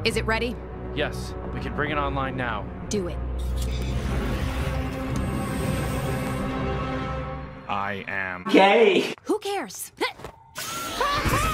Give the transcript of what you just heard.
Is it ready? Yes, we can bring it online now. Do it. I am Gay. Who cares?